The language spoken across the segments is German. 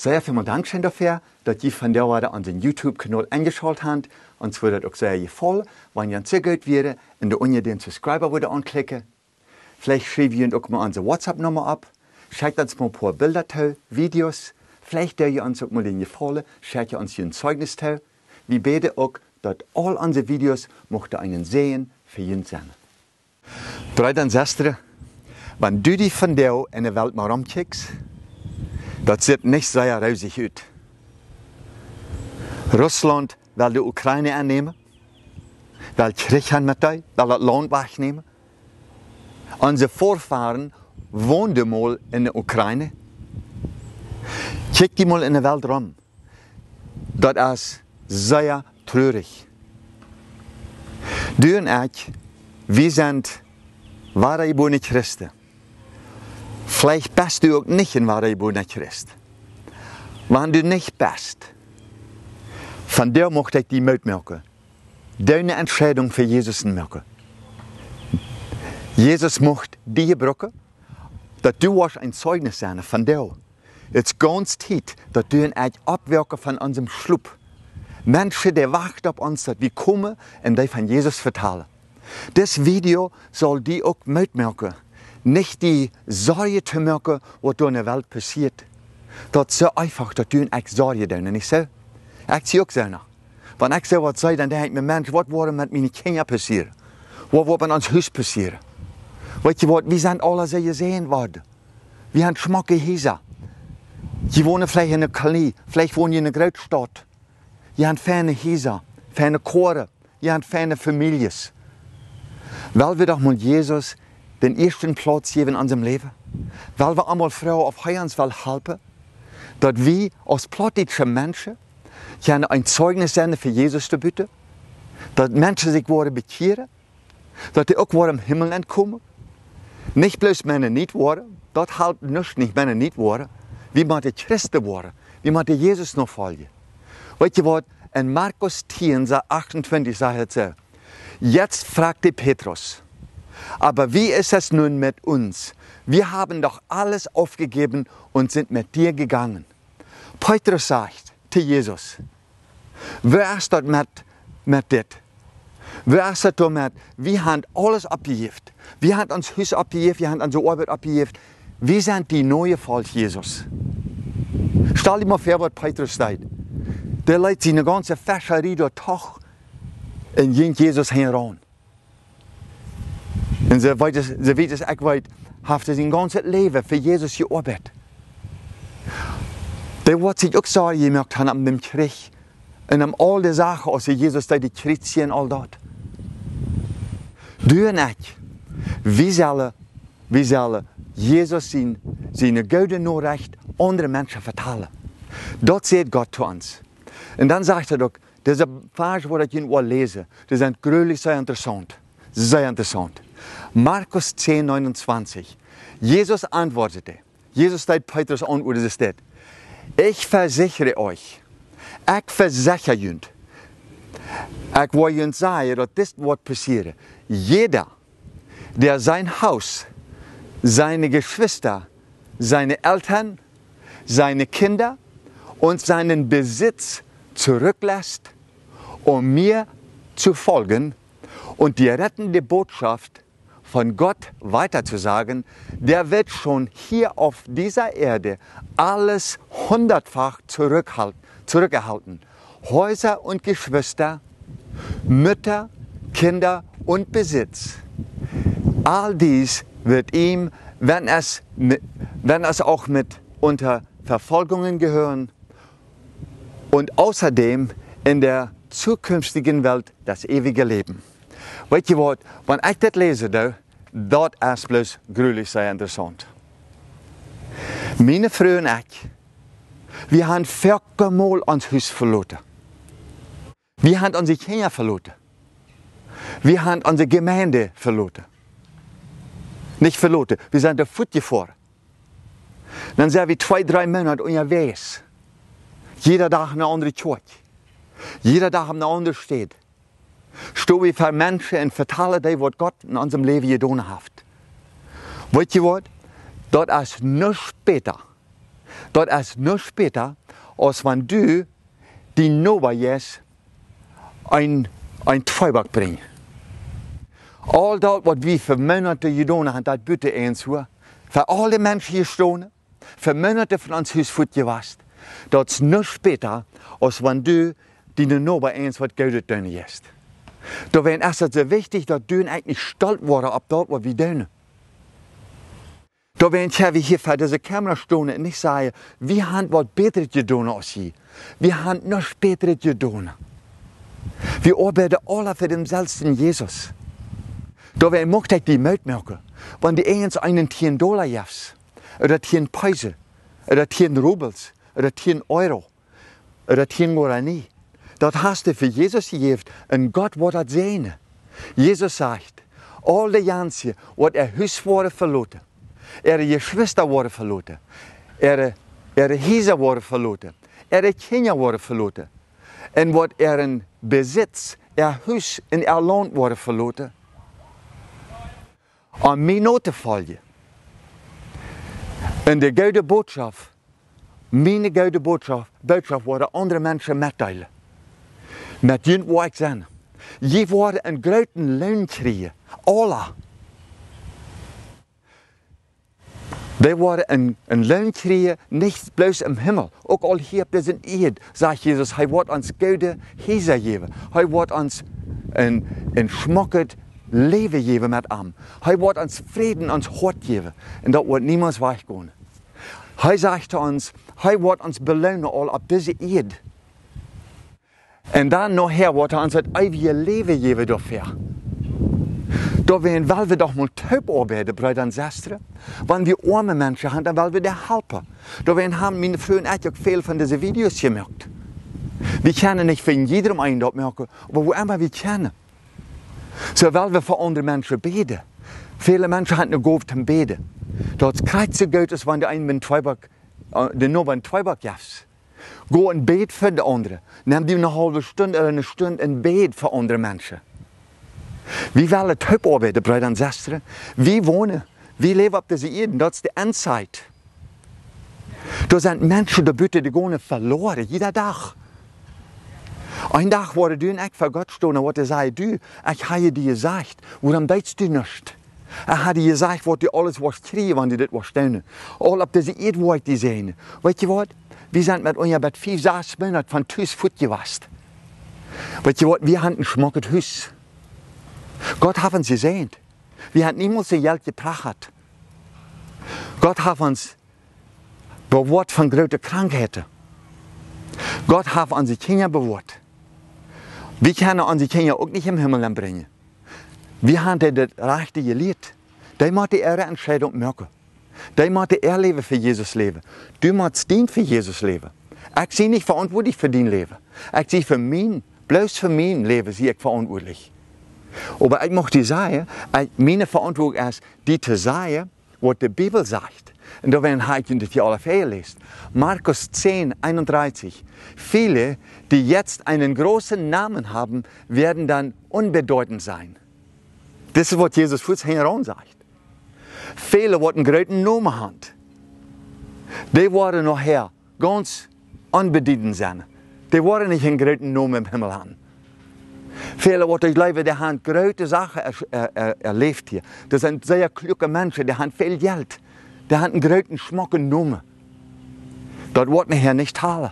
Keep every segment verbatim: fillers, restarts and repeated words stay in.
Sehr vielen Dank schön dafür, dass ihr von der Seite unseren YouTube-Kanal eingeschaltet habt. Und es würde auch sehr gefallen, wenn ihr so gut wäre, in der Uni den Subscriber würde anklicken. Vielleicht schreibt ihr auch mal unsere WhatsApp-Nummer ab. Schickt uns mal ein paar Bilder zu, Videos. Vielleicht der ihr uns auch mal den gefallen, schickt ihr uns hier ein Zeugnis zu. Wir beten auch, dass all unsere Videos möchten einen sehen für jeden sein. Brüder und Schwestern, wenn du dich von der in der Welt mal rumkickst, das sieht nicht sehr rosig aus. Russland will die Ukraine annehmen, will Krieg haben mit euch, will das Land wegnehmen. Unsere Vorfahren wohnten mal in der Ukraine. Kick die mal in der Welt rum. Das ist sehr traurig. Du und ich, wir sind wahre geborene Christen. Vielleicht bist du auch nicht ein wahrer geborener Christ. Wenn du nicht bist, von der möchte ich die Mut machen. Deine Entscheidung für Jesus machen. Jesus möchte die brauchen, dass du ein Zeugnis sein von dir. Es ist ganz Zeit, dass du und ich abwirken von unserem Schlupf. Menschen, die warten auf uns, dass wir kommen und die von Jesus vertellen. Das Video soll die auch mitmachen. Nicht die Sorge zu machen, was in der Welt passiert. Das ist so einfach, dass du und ich Sorge tun, nicht so? Ich sehe auch so nach. Wenn ich so was sage, dann denke ich mir, Mensch, was würde mit meinen Kindern passieren? Was würde mit uns Haus passieren? Weißt du was, wir sind alle so gesehen worden. Wir haben schmucke Häuser. Die wohnen vielleicht in einer Kolonie, vielleicht wohnen die in einer Großstadt. Die haben feine Häuser, feine Chore, die haben feine Familien. Weil wir doch mal Jesus den ersten Platz geben in unserem Leben. Weil wir einmal Frauen auf uns helfen, dass wir als plattdeutsche Menschen ein Zeugnis sind für Jesus zu bieten, dass Menschen sich wollen bekehren, dass die auch im Himmel entkommen. Nicht bloß Männer nicht waren, das halt nicht, nicht Männer nicht waren, wie man die Christen waren, wie man die Jesus noch folgen. Weißt du was, in Markus zehn, achtundzwanzig sagt er so, jetzt fragte Petrus, aber wie ist es nun mit uns? Wir haben doch alles aufgegeben und sind mit dir gegangen. Petrus sagt zu Jesus, wer ist das mit, mit dir? Wer ist das damit? Wir haben alles abgegeben. Wir haben uns Haus abgegeben, wir haben unsere Arbeit abgegeben. Wir sind die neue Volk Jesus. Stell dir mal vor, was Petrus sagt. Der leitet seine ganze Fäscherie dort hoch und ging Jesus heran. Und so weit es, so weit es ich weiß, hat er sein ganzes Leben für Jesus gearbeitet. Der wird sich auch Sorge gemacht haben an dem Krieg. Und um all die Sachen, als Jesus da die Krieg und all das. Du und ich, wir sollen, wir sollen Jesus sein, seine gute Nachricht anderen Menschen vertellen. Das sagt Gott zu uns. Und dann sagt er doch, diese Vers, die ich Ihnen lese, die sind gründlich sehr interessant. Sehr interessant. Markus zehn, neunundzwanzig. Jesus antwortete, Jesus steht Petrus an, wo es steht. Ich versichere euch, ich versichere Ihnen, ich will Ihnen sagen, dass das wird passieren. Jeder, der sein Haus, seine Geschwister, seine Eltern, seine Kinder und seinen Besitz zurücklässt, um mir zu folgen und die rettende Botschaft von Gott weiterzusagen, der wird schon hier auf dieser Erde alles hundertfach zurückerhalten. Häuser und Geschwister, Mütter, Kinder und Besitz. All dies wird ihm, wenn es, wenn es auch mit unter Verfolgungen gehören und außerdem in der zukünftigen Welt das ewige Leben. Weißt du was, wenn ich das lese, das ist bloß gründlich sehr interessant. Meine Frau und ich, wir haben viermal uns Haus verloren. Wir haben unsere Kinder verloren. Wir haben unsere Gemeinde verloren. Nicht verloren, wir sind da Fuß gefahren. Dann sind wir zwei, drei Monate unterwegs. Jeder Tag eine andere Kirche. Jeder Tag eine andere Stadt. Stehen wir für Menschen und vertellen die, was Gott in unserem Leben getan hat. Weißt du was? Das ist nicht später. dat is nog später, als wenn du die Nober jetzt ein, ein Zweiback bringst. All das, was wir für Monate getan haben, das bitte eins hoor. Für alle Menschen hier stehen, für Monate von uns Haus voet gewast. Dat is nog später, als wenn du die Nober eins was Gutes tun hast. Da wäre es so wichtig, dass du eigentlich stolz worden auf das, was wir tun. Da wäre ich wie hier vor dieser Kamera stehen und nicht sagen, wir haben was Besseres getan als sie. Wir haben noch Besseres getan. Wir arbeiten alle für denselben Jesus. Da wäre möchte ich die Mut merken, wenn die eins einen zehn Dollar gibst, oder zehn Peise, oder zehn Rubels, oder zehn Euro, oder zehn Guarani. Das hast du für Jesus gegeben und Gott wird das sehen. Jesus sagt, alle Jansen, was er Haus wurde verloren, ihre Geschwister worden verloren, ihre, ihre Häuser worden verloren, ihre Kinder worden verloren, und was ihren Besitz, ihr Haus in ihr Land worden verloren, an mir Noten folgen. Und die gute Botschaft, meine gute Botschaft, Botschaft wurde andere Menschen mitteilen. Met jullie waar ik zijn. Je wordt een grote loon krijgen. Alle. Die worden een, een loon krijgen, niet bloos im Himmel. Ook al hier op deze eerd, zegt Jezus, hij wordt ons goede huizen geven. Hij wordt ons een, een schmackend leven geven met hem. Hij wordt ons vrede, ons hart geven. En dat wordt niemals weggaan. Hij zegt ons, hij wordt ons belonen al op deze eerd. En dan nachher wordt hij ons het eeuwige leven geven dafür. Da willen we doch mal taub arbeiten, Brüder und Schwestern. Wenn wir arme Menschen haben, dann wollen wir die helfen. Da willen haben meine Freunde auch viel von diesen Videos gemacht. Wir können nicht für jedem einen dort merken, aber wo immer wir können. So wollen wir für andere Menschen beten. Viele Menschen haben eine Gabe zum Beten. Das kriegt so gut, als wenn der einen mit Zweiback, der nur einen Zweiback gibst. Go en bed für die anderen. Nimm die eine halbe Stunde oder eine Stunde en bed für andere Menschen. Wir wollen taub arbeiten, Brüder und Schwestern. Wir wohnen, wir leben auf dieser Erde. Das ist die Endzeit. Da sind Menschen, die bitte die gehen verloren, jeder Tag. Ein Tag wurde du und ich vor Gott stehen und wollte sagen, du, ich habe dir gesagt, warum denkst du nicht? Er hat dir gesagt, was du alles was kriegen, wenn du das was stellen. All auf dieser Erde wollte ich sehen. Weißt du was? Wir sind mit uns mit fünf, sechs Monaten von Haus fortgewast. Weißt du was? Wir haben ein schmackes Haus. Gott hat uns gesehen. Wir haben niemals ein Geld gebracht. Gott hat uns bewahrt von großen Krankheiten. Gott hat unsere Kinder bewahrt. Wir können unsere Kinder auch nicht im Himmel bringen. Wir haben das Rechte gelehrt. Die müssen ihre Entscheidung merken. Die müssen ihr Leben für Jesus leben. Du musst dienen für Jesus leben. Ich bin nicht verantwortlich für dein Leben. Ich bin für mein, bloß für mein Leben bin ich verantwortlich. Aber ich möchte dir sagen, meine Verantwortung ist, die zu sagen, was die Bibel sagt. Und da werden wir das hier alle vorgelesen. Markus zehn, einunddreißig. Viele, die jetzt einen großen Namen haben, werden dann unbedeutend sein. Das ist, was Jesus vorhin sagt. Viele, die einen großen Namen haben, die werden nachher ganz unbedeutend sein. Die werden nicht einen großen Namen im Himmel haben. Viele, die ich glaube, die haben große Sachen er, er, er, erlebt hier. Das sind sehr kluge Menschen, die haben viel Geld. Die haben einen großen, schmacken Namen. Das wird nachher nicht haben.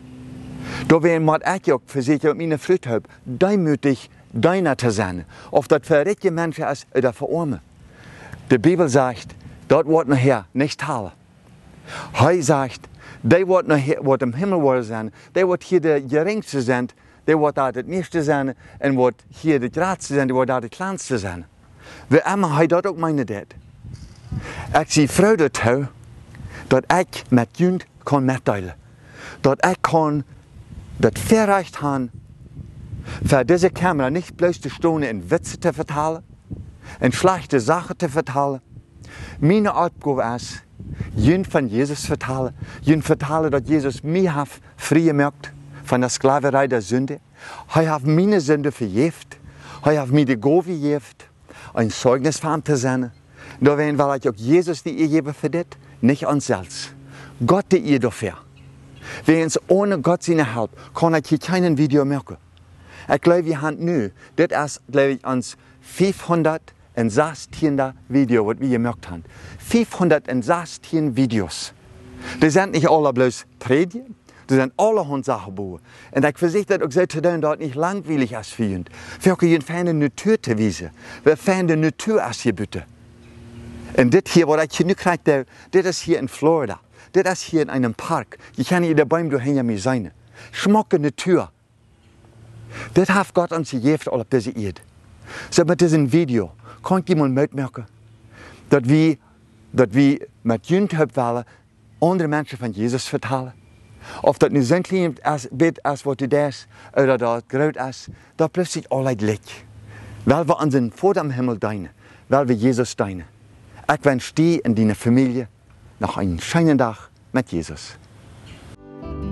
Da werden wir auch für sich und meine Freude haben, demütig deiner zu sein. Ob das für reiche Menschen ist oder für Arme. Die Bibel sagt, das wird nachher nicht haben. Er sagt, die wird nachher, wird im Himmel sein, die wird hier der Geringste sein, die wird da das Meiste sein, und wird hier der Gradste sein, die wird da der Kleinste sein. Wie immer, er das auch meine das. Ich sehe Freude dazu, dass ich mit Jünd kann mitteilen. Dass ich kann das Verrecht haben, für diese Kamera nicht bloß die Stunde in Witze zu vertellen, in schlechte Sachen zu vertellen. Meine Aufgabe ist, Jünd von Jesus zu vertellen. Jünd vertellen, dass Jesus mich hat frei gemacht von der Sklaverei der Sünde. Er hat meine Sünde vergeben. Er hat mir die Gabe gegeben, ein Zeugnis für ihn zu sein. Da werden wir auch Jesus die ihr geben für das, nicht uns selbst. Gott die ihr dafür. Wenn's ohne Gott seine Hilfe kann ich hier kein Video machen. Ich glaube, wir haben nu, das ist, glaube ich, uns fünfhundertsechzehn Video, was wir gemacht haben. fünfhundertsechzehn Videos. Die sind nicht alle bloß Predigen, die sind alle Hundsachen bauen. Und ich versuche das auch so zu tun, dass nicht langweilig ist für uns. Wir können ihnen feine Natur zu wiesen. Wir feine Natur ist hier bitte. Und das hier, was ich hier nu kriege, das ist hier in Florida. Das ist hier in einem Park. Ich kann hier der Bäume dahinter mir sein. Schmucke Natur. Das hat Gott uns gegeben, auf diese Erde. So mit diesem Video kann ich mal mitmerken, dass wir, dass wir mit YouTube wollen, andere Menschen von Jesus vertellen. Ob das nicht so ein kleines Bett ist, was du das oder das groß ist, da plötzlich alles liegt. Weil wir unseren Vater im Himmel dienen, weil wir Jesus dienen. Ich wünsche dir und deiner Familie noch einen schönen Tag mit Jesus.